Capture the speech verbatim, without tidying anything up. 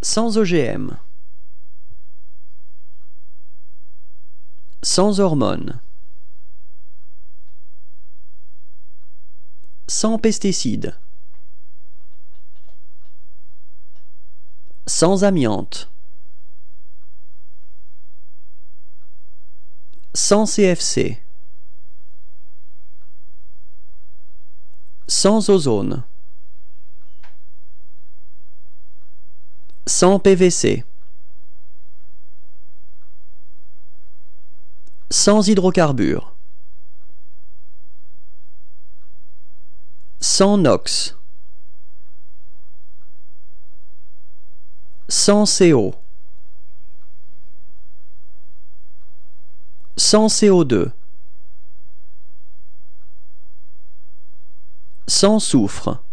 Sans O G M. Sans hormones. Sans pesticides. Sans amiante. Sans C F C. Sans ozone. Sans P V C. Sans hydrocarbures. Sans NOx. Sans C O. Sans C O deux. Sans soufre.